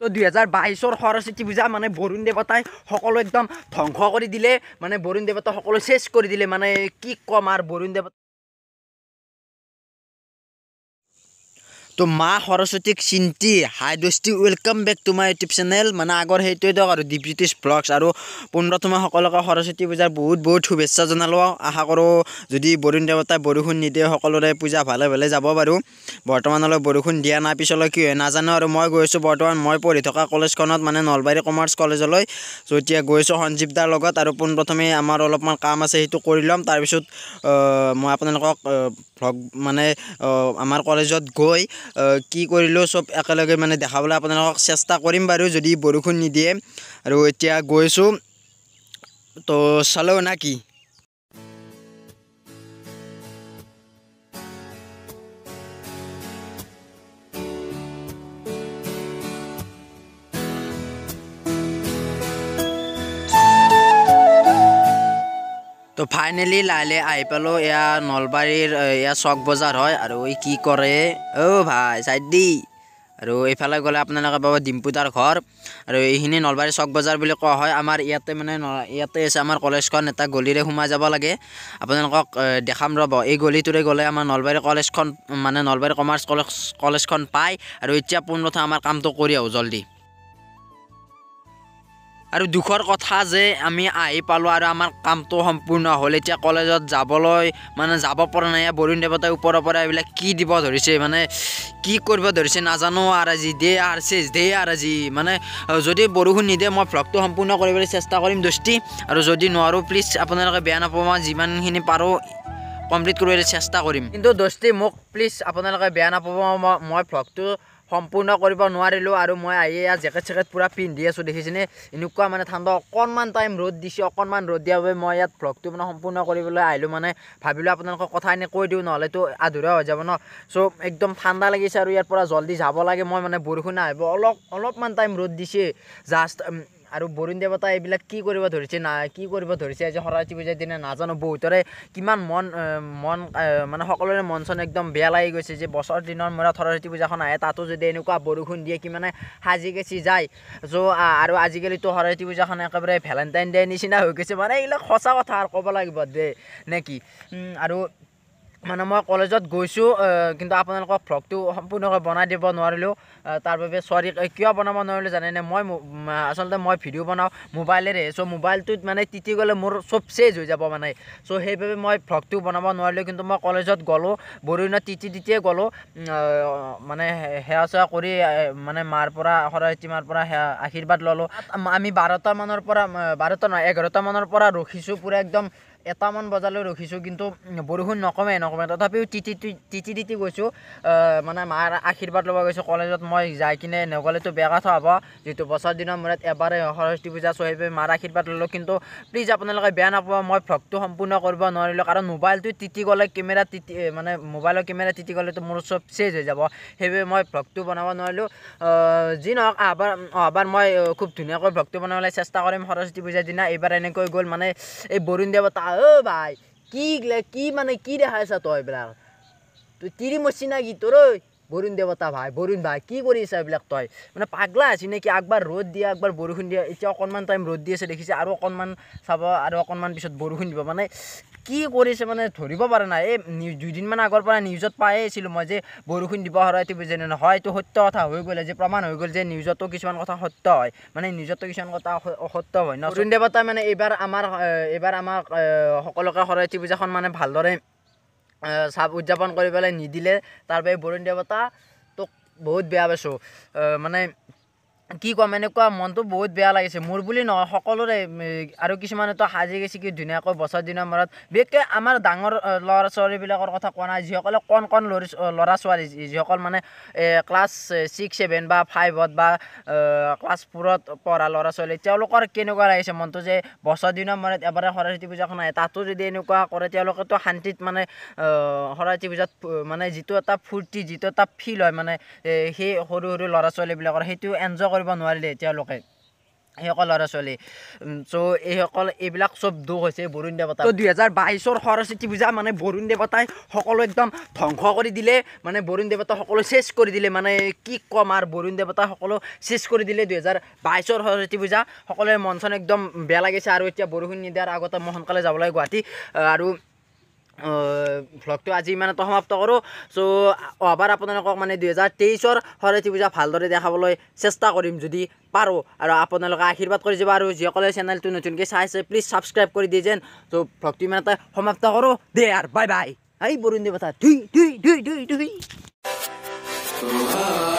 তো 2022 সৰস্বতী পূজা মানে বৰুণ দেৱতাই সকলো একদম ধ্বংস কৰি দিলে মানে বৰুণ দেৱতা সকলো শেষ কৰি দিলে মানে কি কম আৰু বৰুণ দেৱতা তো মা সৰস্বতীক চিন্তি হাই দোস্তি welcome back to my YouTube channel মানে আগৰ সেইটোৱে দিয়ক আৰু দীপজ্যোতিষ ব্লগছ আৰু পোনপ্ৰথমে সকলোকে সৰস্বতী পূজাৰ বহুত শুভেচ্ছা জনালোঁ আশা কৰোঁ যদি বৰুণ দেৱতাই বৰষুণ নিদিয়ে সকলোৰে পূজা ভালে ভালে যাব বাৰু বৰ্তমানলৈ বৰষুণ দিয়া নাই পিছলৈ কি হয় নাজানো আৰু মই গৈছোঁ বৰ্তমান মই পঢ়ি থকা কলেজখনত মানে নলবাৰী কমাৰ্চ কলেজলৈ চ' এতিয়া গৈছোঁ সঞ্জীৱ দাৰ লগত আৰু পোনপ্ৰথমে আমাৰ অলপমান কাম আছে সেইটো কৰি ল'ম তাৰপিছত মই আপোনালোকক ভ্লগ মানে আমাৰ কলেজত গৈ কি কৰিলোঁ চব একেলগে মানে দেখাবলৈ আপোনালোকক চেষ্টা কৰিম বাৰু যদি বৰষুণ নিদিয়ে আৰু এতিয়া গৈছোঁ তো চলো না কি তো ফাইনেলি লাইলে আহি পালোঁ এয়া নলবাৰীৰ এয়া চক বজাৰ হয় আৰু এই কি কৰে ভাই চাইড দি আৰু এইফালে গ'লে আপোনালোকে পাব ডিম্পুদাৰ ঘৰ আৰু এইখিনি নলবাৰী চক বজাৰ বুলি কোৱা হয় আমাৰ ইয়াতে মানে ইয়াতে আছে আমাৰ কলেজখন এটা গলিৰে সোমাই যাব লাগে আপোনালোকক দেখাম ৰ'ব এই গলিটোৰে গ'লে আমাৰ নলবাৰী কলেজখন মানে নলবাৰী কমাৰ্চ কলেজখন পায় আৰু এতিয়া পোনপ্ৰথমে আমাৰ কামটো কৰি আহোঁ জল্দি আৰু দুখৰ কথা যে আমি আহি পালোঁ আৰু আমাৰ কামটো সম্পূৰ্ণ হ'ল এতিয়া কলেজত যাবলৈ মানে যাব পৰা নাই বৰুণ দেৱতাই ওপৰৰ পৰা এইবিলাক কি দিব ধৰিছে মানে কি কৰিব ধৰিছে নাজানো আৰু আজি দে আৰু চেজ দে আৰু আজি মানে যদি বৰষুণ নিদিয়ে মই ভ্লগটো সম্পূৰ্ণ কৰিবলৈ চেষ্টা কৰিম দোস্তি আৰু যদি নোৱাৰোঁ প্লিজ আপোনালোকে বেয়া নাপাব মই যিমানখিনি পাৰোঁ কমপ্লিট কৰিবলৈ চেষ্টা কৰিম কিন্তু দোস্তি মোক প্লিজ আপোনালোকে বেয়া নাপাব মই ভ্লগটো সম্পূৰ্ণ কৰিব নোৱাৰিলোঁ আৰু মই আহি ইয়াত জেকেট চেকেট পূৰা পিন্ধি আছোঁ দেখিছেনে এনেকুৱা মানে ঠাণ্ডা অকণমান টাইম ৰ'দ দিছে অকণমান ৰ'দ দিয়াৰ বাবে মই ইয়াত ভ্লগটো মানে সম্পূৰ্ণ কৰিবলৈ আহিলোঁ মানে ভাবিলোঁ আপোনালোকক কথা এনে কৈ দিওঁ নহ'লেতো আধৰুৱা হৈ যাব ন চ' একদম ঠাণ্ডা লাগিছে আৰু ইয়াৰ পৰা জল্দি যাব লাগে মই মানে বৰষুণ আহিব অলপমান টাইম ৰ'দ দিছে জাষ্ট আৰু বৰুণ দেৱতাই এইবিলাক কি কৰিব ধৰিছে কি কৰিব ধৰিছে আজি সৰস্বতী পূজাৰ দিনা নাজানো বহুতৰে কিমান মন মানে সকলোৰে মন চন একদম বেয়া লাগি গৈছে যে বছৰ দিনৰ মূৰত সৰস্বতী পূজাখন আহে তাতো যদি এনেকুৱা বৰষুণ দিয়ে কি মানে সাজি কাচি যায় চ' আৰু আজিকালিতো সৰস্বতী পূজাখন একেবাৰে ভেলেণ্টাইন ডে নিচিনা হৈ গৈছে মানে এইবিলাক সঁচা কথা আৰু ক'ব লাগিব দে নে কি আৰু মানে মই কলেজত গৈছোঁ কিন্তু আপোনালোকক ভ্লগটো সম্পূৰ্ণকৈ বনাই দিব নোৱাৰিলোঁ তাৰ বাবে চৰি কিয় বনাব নোৱাৰিলোঁ জানেনে মই আচলতে মই ভিডিঅ' বনাওঁ মোবাইলেৰে চ' মোবাইলটোত মানে তিতি গ'লে মোৰ চব চেজ হৈ যাব মানে চ' সেইবাবে মই ভ্লগটো বনাব নোৱাৰিলোঁ কিন্তু মই কলেজত গ'লোঁ বৰষুণত তিতিয়ে গ'লোঁ মানে সেৱা চেৱা কৰি মানে মাৰ পৰা সৰস্বতী মাৰ পৰা আশীৰ্বাদ ল'লোঁ আমি 12টা নহয় 11টা মানৰ পৰা ৰখিছোঁ পূৰা একদম 1টামান বজালৈ ৰখিছোঁ কিন্তু বৰষুণ নকমে তথাপিও তিতি গৈছোঁ মানে মাৰ আশীৰ্বাদ ল'ব গৈছোঁ কলেজত মই যাই কিনে নগ'লেতো বেয়া কথা হ'ব যিহেতু বছৰ দিনৰ মূৰত এবাৰে সৰস্বতী পূজা চহিবে মাৰ আশীৰ্বাদ ল'লোঁ কিন্তু প্লিজ আপোনালোকে বেয়া নাপাব মই ভ্লগটো সম্পূৰ্ণ কৰিব নোৱাৰিলোঁ কাৰণ মোবাইলটো তিতি গ'লে মানে মোবাইলৰ কেমেৰা তিতি গ'লেতো মোৰ চব চেজ হৈ যাব সেইবাবে মই ভ্লগটো বনাব নোৱাৰিলোঁ যি নহওক অহাবাৰ মই খুব ধুনীয়াকৈ ভ্লগটো বনাবলৈ চেষ্টা কৰিম সৰস্বতী পূজাৰ দিনা এইবাৰ এনেকৈ গ'ল মানে এই বৰুণ দেৱতা ভাই কি মানে কি দেখাইছা তই এইবিলাক তুই তিৰি মৰছি না কি তোৰ বৰুণ দেৱতা বৰুণ ভাই কি কৰি আছা এইবিলাক তই মানে পাগলা আছি নেকি একবাৰ ৰ'দ দিয়ে একবাৰ বৰষুণ দিয়ে এতিয়া অকণমান টাইম ৰ'দ দি আছে দেখিছে আৰু অকণমান চাব আৰু অকণমান পিছত বৰষুণ দিব মানে কি কৰিছে মানে ধৰিব পৰা নাই এই দুদিনমান আগৰ পৰা নিউজত পায়ে আছিলোঁ মই যে বৰষুণ দিব সৰস্বতী পূজাৰ দিনা হয় এইটো সত্য কথা হৈ গ'ল যে প্ৰমাণ হৈ গ'ল যে নিউজতো কিছুমান কথা সত্য হয় মানে নিউজতো কিছুমান কথা অসত্য হয় ন বৰুণ দেৱতাই মানে এইবাৰ আমাক সকলোকে সৰস্বতী পূজাখন মানে ভালদৰে উদযাপন কৰিবলৈ নিদিলে তাৰ বাবে বৰুণ দেৱতা তোক বহুত বেয়া পাইছোঁ মানে কি ক'ম এনেকুৱা মনটো বহুত বেয়া লাগিছে মোৰ বুলি নহয় সকলোৰে আৰু কিছুমানেতো সাজি কাচি কি ধুনীয়াকৈ বছৰ দিনৰ মূৰত বিশেষকৈ আমাৰ ডাঙৰ ল'ৰা ছোৱালীবিলাকৰ কথা কোৱা নাই যিসকলে কণ ল'ৰা ছোৱালী যিসকল মানে ক্লাছ 6, 7 বা 5ত বা ক্লাছ 4ত পঢ়া ল'ৰা ছোৱালী তেওঁলোকৰ কেনেকুৱা লাগিছে মনটো যে বছৰ দিনৰ মূৰত এবাৰে সৰস্বতী পূজাখন আহে তাতো যদি এনেকুৱা কৰে তেওঁলোকেতো শান্তিত মানে সৰস্বতী পূজাত মানে যিটো এটা ফূৰ্তি যিটো এটা ফিল হয় মানে সেই সৰু ল'ৰা ছোৱালীবিলাকৰ সেইটো এনজয় কৰিব নোৱাৰিলে তেওঁলোকে এইসকল ল'ৰা ছোৱালী এইবিলাক চব দুখ হৈছে বৰুণ দেৱতা 2022 সৰস্বতী পূজা মানে বৰুণ দেৱতাই সকলো একদম ধ্বংস কৰি দিলে মানে বৰুণ দেৱতা সকলো চেছ কৰি দিলে মানে কি ক'ম আৰু বৰুণ দেৱতা সকলো চেছ কৰি দিলে 2022 সৰস্বতী পূজা সকলোৰে মন চন একদম বেয়া লাগিছে আৰু এতিয়া বৰষুণ নিদিয়াৰ আগতে মই সোনকালে যাব লাগে গুৱাহাটী আৰু ভ্লগটো আজি ইমানতে সমাপ্ত কৰোঁ চ' অহাবাৰ আপোনালোকক মানে 2023 সৰস্বতী পূজা ভালদৰে দেখাবলৈ চেষ্টা কৰিম যদি পাৰোঁ আৰু আপোনালোকে আশীৰ্বাদ কৰি যাব আৰু যিসকলে চেনেলটো নতুনকৈ চাইছে প্লিজ ছাবস্ক্ৰাইব কৰি দিয়ে যেন ত' ভ্লগটো ইমানতে সমাপ্ত কৰোঁ দে আৰু বাই বাই এই বৰুণ দেৱতা ধুই